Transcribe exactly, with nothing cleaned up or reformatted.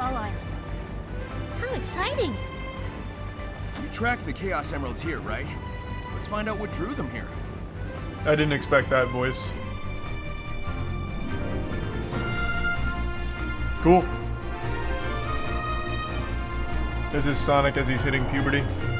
all islands. How exciting! You tracked the Chaos Emeralds here, right? Let's find out what drew them here. I didn't expect that voice. Cool. This is Sonic as he's hitting puberty.